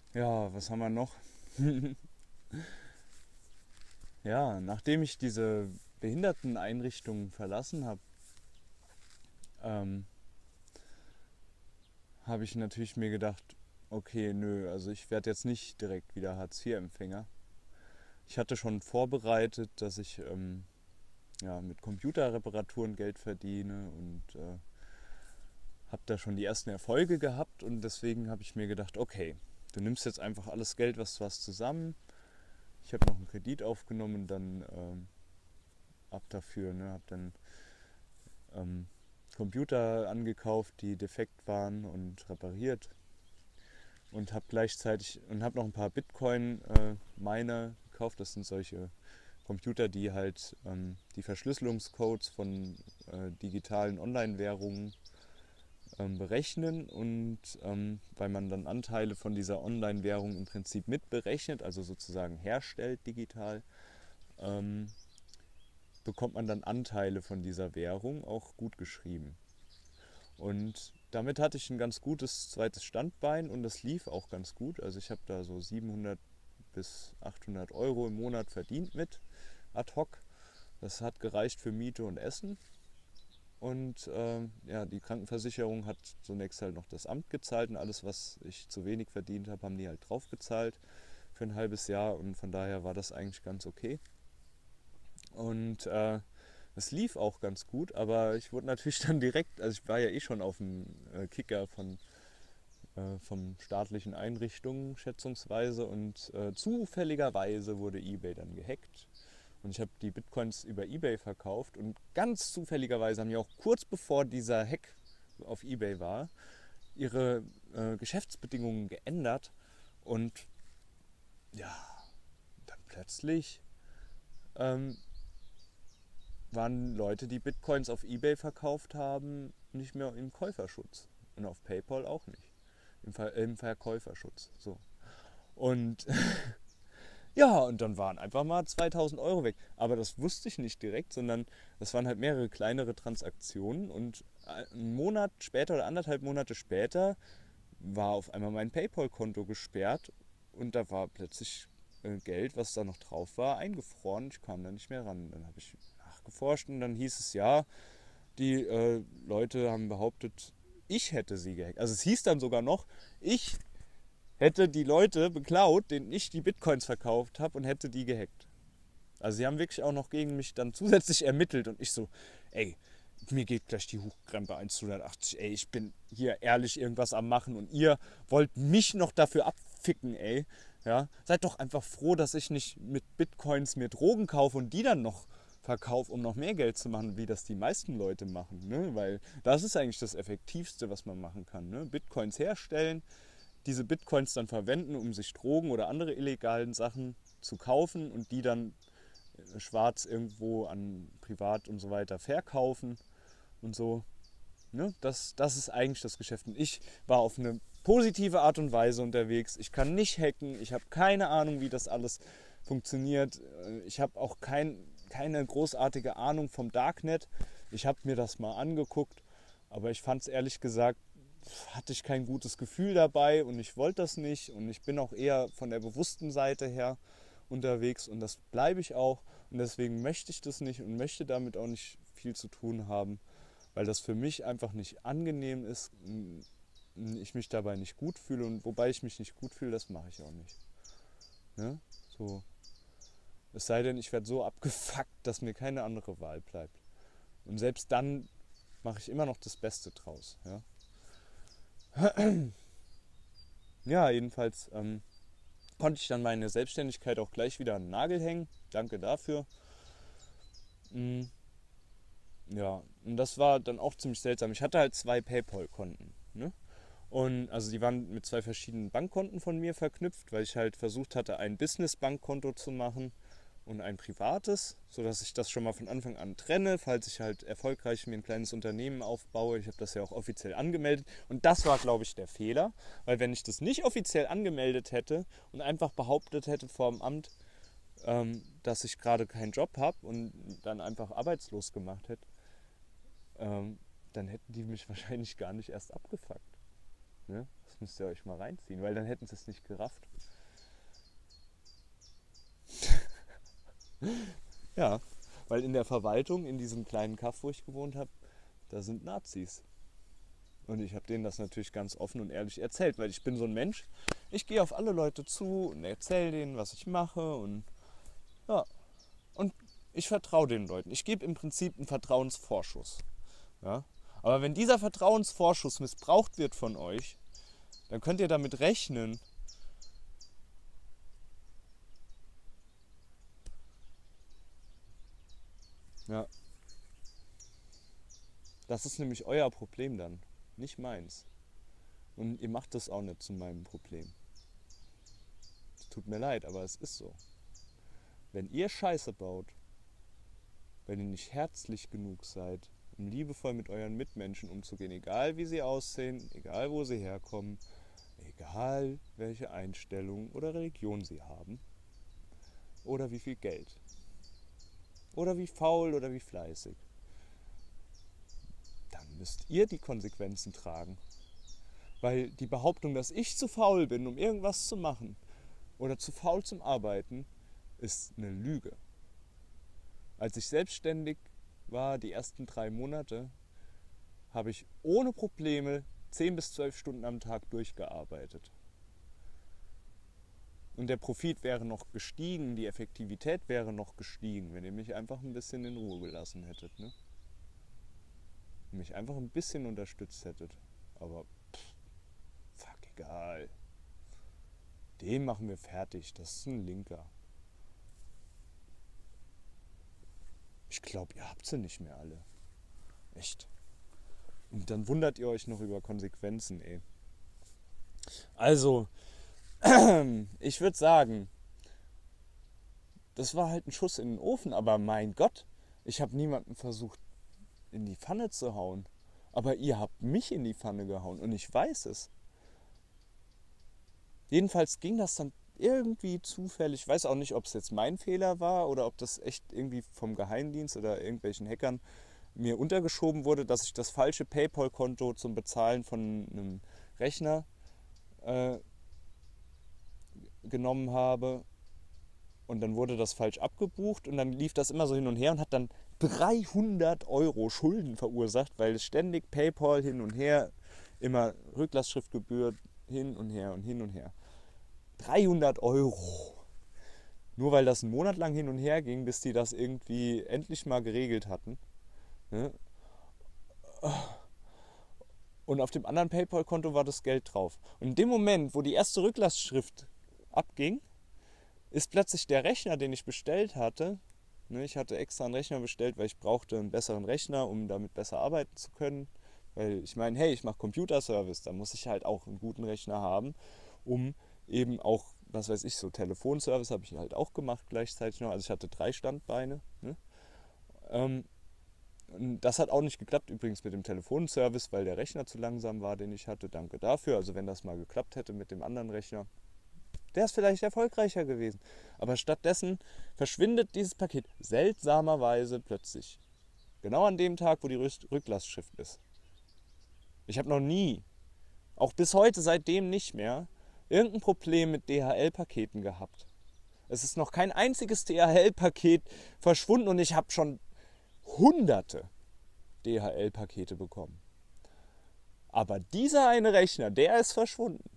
Ja, was haben wir noch? Ja, nachdem ich diese Behinderteneinrichtung verlassen habe, ähm, habe ich natürlich mir gedacht, okay, nö, also ich werde jetzt nicht direkt wieder Hartz-IV-Empfänger. Ich hatte schon vorbereitet, dass ich ja, mit Computerreparaturen Geld verdiene und habe da schon die ersten Erfolge gehabt und deswegen habe ich mir gedacht, okay, du nimmst jetzt einfach alles Geld, was du hast, zusammen. Ich habe noch einen Kredit aufgenommen und dann ab dafür, ne, habe dann ähm, Computer angekauft, die defekt waren und repariert und habe gleichzeitig und habe noch ein paar Bitcoin Miner gekauft. Das sind solche Computer, die halt die Verschlüsselungscodes von digitalen Online-Währungen berechnen und weil man dann Anteile von dieser Online-Währung im Prinzip mitberechnet, also sozusagen herstellt digital, ähm, bekommt man dann Anteile von dieser Währung auch gut geschrieben. Und damit hatte ich ein ganz gutes zweites Standbein und das lief auch ganz gut. Also ich habe da so 700 bis 800 Euro im Monat verdient mit ad hoc. Das hat gereicht für Miete und Essen. Und ja, die Krankenversicherung hat zunächst halt noch das Amt gezahlt und alles, was ich zu wenig verdient habe, haben die halt drauf gezahlt für ein halbes Jahr und von daher war das eigentlich ganz okay. Und es lief auch ganz gut, aber ich wurde natürlich dann direkt, also ich war ja eh schon auf dem Kicker vom staatlichen Einrichtungen schätzungsweise und zufälligerweise wurde eBay dann gehackt und ich habe die Bitcoins über eBay verkauft und ganz zufälligerweise haben die auch kurz bevor dieser Hack auf eBay war, ihre Geschäftsbedingungen geändert und ja, dann plötzlich ähm, waren Leute, die Bitcoins auf eBay verkauft haben, nicht mehr im Käuferschutz und auf PayPal auch nicht. Im Verkäuferschutz. So. Und ja, und dann waren einfach mal 2000 Euro weg. Aber das wusste ich nicht direkt, sondern das waren halt mehrere kleinere Transaktionen. Und einen Monat später oder anderthalb Monate später war auf einmal mein PayPal-Konto gesperrt und da war plötzlich Geld, was da noch drauf war, eingefroren. Ich kam da nicht mehr ran. Dann habe ich nachgeforscht und dann hieß es ja, die Leute haben behauptet, ich hätte sie gehackt. Also es hieß dann sogar noch, ich hätte die Leute beklaut, denen ich die Bitcoins verkauft habe und hätte die gehackt. Also sie haben wirklich auch noch gegen mich dann zusätzlich ermittelt und ich so, ey, mir geht gleich die Hochkrempe 180, ey, ich bin hier ehrlich irgendwas am machen und ihr wollt mich noch dafür abficken, ey. Ja, seid doch einfach froh, dass ich nicht mit Bitcoins mir Drogen kaufe und die dann noch verkaufe, um noch mehr Geld zu machen, wie das die meisten Leute machen. Ne? Weil das ist eigentlich das Effektivste, was man machen kann. Ne? Bitcoins herstellen, diese Bitcoins dann verwenden, um sich Drogen oder andere illegalen Sachen zu kaufen und die dann schwarz irgendwo an Privat und so weiter verkaufen und so. Ne? Das ist eigentlich das Geschäft. Und ich war auf eine positive Art und Weise unterwegs. Ich kann nicht hacken, ich habe keine Ahnung, wie das alles funktioniert. Ich habe auch keine großartige Ahnung vom Darknet. Ich habe mir das mal angeguckt, aber ich fand es ehrlich gesagt, hatte ich kein gutes Gefühl dabei und ich wollte das nicht und ich bin auch eher von der bewussten Seite her unterwegs und das bleibe ich auch und deswegen möchte ich das nicht und möchte damit auch nicht viel zu tun haben, weil das für mich einfach nicht angenehm ist, ich mich dabei nicht gut fühle und wobei ich mich nicht gut fühle, das mache ich auch nicht. Ne? So. Es sei denn, ich werde so abgefuckt, dass mir keine andere Wahl bleibt. Und selbst dann mache ich immer noch das Beste draus. Ja, ja jedenfalls konnte ich dann meine Selbstständigkeit auch gleich wieder an den Nagel hängen. Danke dafür. Mm, ja, und das war dann auch ziemlich seltsam. Ich hatte halt zwei PayPal-Konten. Ne? Und also die waren mit zwei verschiedenen Bankkonten von mir verknüpft, weil ich halt versucht hatte, ein Business-Bankkonto zu machen und ein privates, sodass ich das schon mal von Anfang an trenne, falls ich halt erfolgreich mir ein kleines Unternehmen aufbaue. Ich habe das ja auch offiziell angemeldet und das war, glaube ich, der Fehler, weil wenn ich das nicht offiziell angemeldet hätte und einfach behauptet hätte vor dem Amt, dass ich gerade keinen Job habe und dann einfach arbeitslos gemacht hätte, ähm, dann hätten die mich wahrscheinlich gar nicht erst abgefuckt. Ne? Das müsst ihr euch mal reinziehen, weil dann hätten sie es nicht gerafft. Ja, weil in der Verwaltung, in diesem kleinen Kaff, wo ich gewohnt habe, da sind Nazis. Und ich habe denen das natürlich ganz offen und ehrlich erzählt, weil ich bin so ein Mensch. Ich gehe auf alle Leute zu und erzähle denen, was ich mache und ja. Und ich vertraue den Leuten. Ich gebe im Prinzip einen Vertrauensvorschuss. Ja? Aber wenn dieser Vertrauensvorschuss missbraucht wird von euch, dann könnt ihr damit rechnen, ja, das ist nämlich euer Problem dann, nicht meins. Und ihr macht das auch nicht zu meinem Problem. Es tut mir leid, aber es ist so. Wenn ihr Scheiße baut, wenn ihr nicht herzlich genug seid, um liebevoll mit euren Mitmenschen umzugehen, egal wie sie aussehen, egal wo sie herkommen, egal welche Einstellung oder Religion sie haben, oder wie viel Geld, oder wie faul oder wie fleißig, dann müsst ihr die Konsequenzen tragen. Weil die Behauptung, dass ich zu faul bin, um irgendwas zu machen, oder zu faul zum Arbeiten, ist eine Lüge. Als ich selbstständig war, die ersten 3 Monate, habe ich ohne Probleme 10 bis 12 Stunden am Tag durchgearbeitet. Und der Profit wäre noch gestiegen, die Effektivität wäre noch gestiegen, wenn ihr mich einfach ein bisschen in Ruhe gelassen hättet. Ne? Mich einfach ein bisschen unterstützt hättet. Aber fuck, egal. Den machen wir fertig, das ist ein Linker. Ich glaube, ihr habt sie nicht mehr alle. Echt. Und dann wundert ihr euch noch über Konsequenzen, ey. Also, ich würde sagen, das war halt ein Schuss in den Ofen, aber mein Gott, ich habe niemanden versucht in die Pfanne zu hauen. Aber ihr habt mich in die Pfanne gehauen und ich weiß es. Jedenfalls ging das dann irgendwie zufällig. Ich weiß auch nicht, ob es jetzt mein Fehler war oder ob das echt irgendwie vom Geheimdienst oder irgendwelchen Hackern mir untergeschoben wurde, dass ich das falsche PayPal-Konto zum Bezahlen von einem Rechner äh, genommen habe. Und dann wurde das falsch abgebucht und dann lief das immer so hin und her und hat dann 300 € Schulden verursacht, weil es ständig PayPal hin und her, immer Rücklassschriftgebühr hin und her und hin und her. 300 €. Nur weil das einen Monat lang hin und her ging, bis die das irgendwie endlich mal geregelt hatten. Ne? Und auf dem anderen PayPal-Konto war das Geld drauf. Und in dem Moment, wo die erste Rücklassschrift abging, ist plötzlich der Rechner, den ich bestellt hatte, ne, ich hatte extra einen Rechner bestellt, weil ich brauchte einen besseren Rechner, um damit besser arbeiten zu können. Weil ich meine, hey, ich mache Computerservice, da muss ich halt auch einen guten Rechner haben, um eben auch, was weiß ich, so Telefonservice habe ich halt auch gemacht gleichzeitig noch. Also ich hatte 3 Standbeine. Ne? Und das hat auch nicht geklappt übrigens mit dem Telefonservice, weil der Rechner zu langsam war, den ich hatte. Danke dafür. Also wenn das mal geklappt hätte mit dem anderen Rechner, der ist vielleicht erfolgreicher gewesen. Aber stattdessen verschwindet dieses Paket seltsamerweise plötzlich. Genau an dem Tag, wo die Rücklassschrift ist. Ich habe noch nie, auch bis heute seitdem nicht mehr, irgendein Problem mit DHL-Paketen gehabt. Es ist noch kein einziges DHL-Paket verschwunden und ich habe schon hunderte DHL-Pakete bekommen. Aber dieser eine Rechner, der ist verschwunden.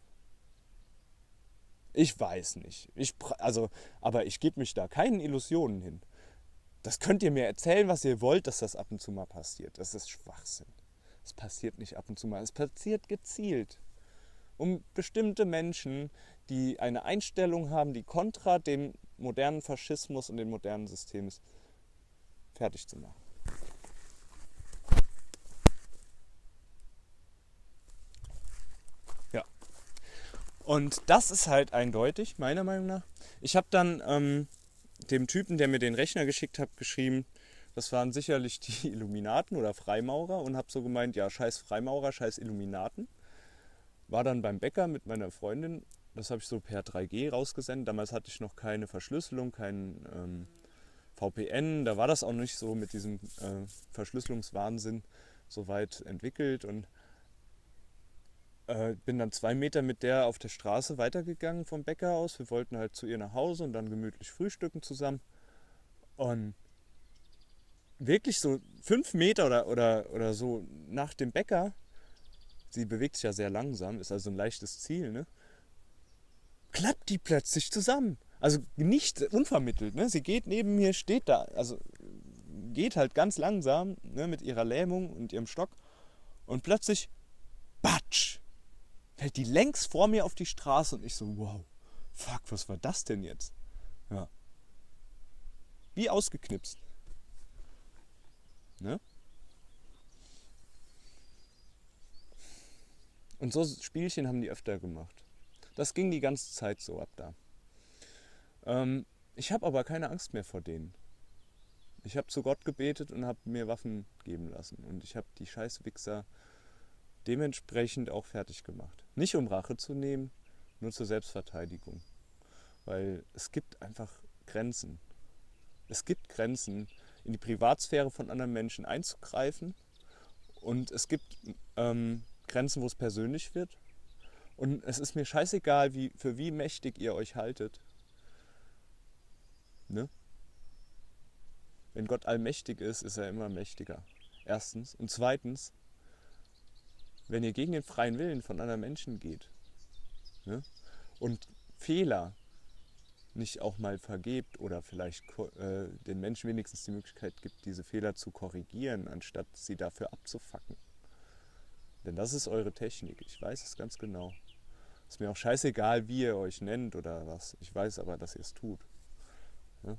Ich weiß nicht. Aber ich gebe mich da keinen Illusionen hin. Das könnt ihr mir erzählen, was ihr wollt, dass das ab und zu mal passiert. Das ist Schwachsinn. Es passiert nicht ab und zu mal. Es passiert gezielt. Um bestimmte Menschen, die eine Einstellung haben, die kontra dem modernen Faschismus und dem modernen System ist, fertig zu machen. Ja. Und das ist halt eindeutig, meiner Meinung nach. Ich habe dann dem Typen, der mir den Rechner geschickt hat, geschrieben, das waren sicherlich die Illuminaten oder Freimaurer und habe so gemeint, ja, scheiß Freimaurer, scheiß Illuminaten. War dann beim Bäcker mit meiner Freundin, das habe ich so per 3G rausgesendet. Damals hatte ich noch keine Verschlüsselung, kein VPN, da war das auch nicht so mit diesem Verschlüsselungswahnsinn so weit entwickelt und Bin dann 2 Meter mit der auf der Straße weitergegangen vom Bäcker aus. Wir wollten halt zu ihr nach Hause und dann gemütlich frühstücken zusammen. Und wirklich so 5 Meter oder so nach dem Bäcker, sie bewegt sich ja sehr langsam, ist also ein leichtes Ziel, ne? Klappt die plötzlich zusammen. Also nicht unvermittelt, ne? Sie geht neben mir, steht da, also geht halt ganz langsam, ne, mit ihrer Lähmung und ihrem Stock. Und plötzlich, batsch, fällt die längs vor mir auf die Straße und ich so, wow, fuck, was war das denn jetzt? Ja. Wie ausgeknipst. Ne? Und so Spielchen haben die öfter gemacht. Das ging die ganze Zeit so ab da. Ich habe aber keine Angst mehr vor denen. Ich habe zu Gott gebetet und habe mir Waffen geben lassen. Und ich habe die Scheißwichser dementsprechend auch fertig gemacht. Nicht um Rache zu nehmen, nur zur Selbstverteidigung. Weil es gibt einfach Grenzen. Es gibt Grenzen, in die Privatsphäre von anderen Menschen einzugreifen. Und es gibt Grenzen, wo es persönlich wird. Und es ist mir scheißegal, für wie mächtig ihr euch haltet. Ne? Wenn Gott allmächtig ist, ist er immer mächtiger. Erstens. Und zweitens, wenn ihr gegen den freien Willen von anderen Menschen geht, ne? Und Fehler nicht auch mal vergebt oder vielleicht den Menschen wenigstens die Möglichkeit gibt, diese Fehler zu korrigieren, anstatt sie dafür abzufacken. Denn das ist eure Technik, ich weiß es ganz genau. Ist mir auch scheißegal, wie ihr euch nennt oder was. Ich weiß aber, dass ihr es tut. Ja?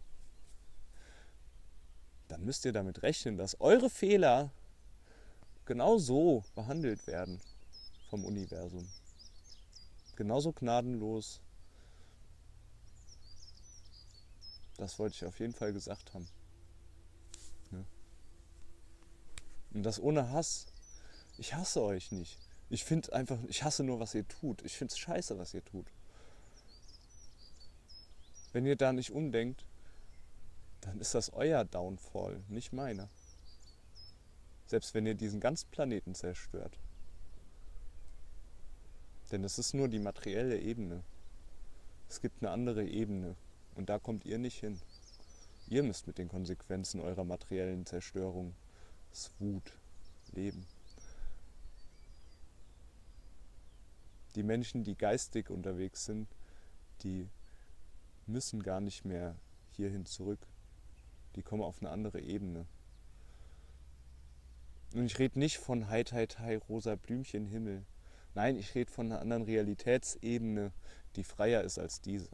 Dann müsst ihr damit rechnen, dass eure Fehler genau so behandelt werden vom Universum. Genauso gnadenlos. Das wollte ich auf jeden Fall gesagt haben. Ja? Und das ohne Hass. Ich hasse euch nicht. Ich finde einfach, ich hasse nur, was ihr tut. Ich finde es scheiße, was ihr tut. Wenn ihr da nicht umdenkt, dann ist das euer Downfall, nicht meiner. Selbst wenn ihr diesen ganzen Planeten zerstört. Denn es ist nur die materielle Ebene. Es gibt eine andere Ebene und da kommt ihr nicht hin. Ihr müsst mit den Konsequenzen eurer materiellen Zerstörung, Wut, leben. Die Menschen, die geistig unterwegs sind, die müssen gar nicht mehr hierhin zurück. Die kommen auf eine andere Ebene. Und ich rede nicht von Hai Tai Tai, rosa Blümchen, Himmel. Nein, ich rede von einer anderen Realitätsebene, die freier ist als diese.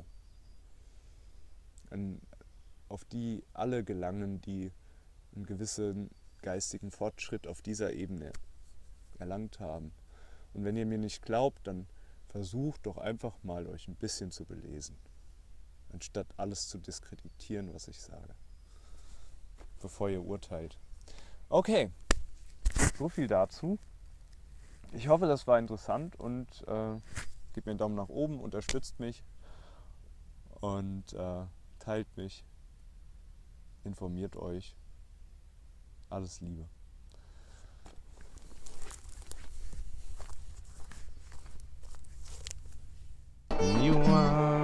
Auf die alle gelangen, die einen gewissen geistigen Fortschritt auf dieser Ebene erlangt haben. Und wenn ihr mir nicht glaubt, dann versucht doch einfach mal, euch ein bisschen zu belesen, anstatt alles zu diskreditieren, was ich sage, bevor ihr urteilt. Okay, so viel dazu. Ich hoffe, das war interessant und gebt mir einen Daumen nach oben, unterstützt mich und teilt mich, informiert euch. Alles Liebe. You are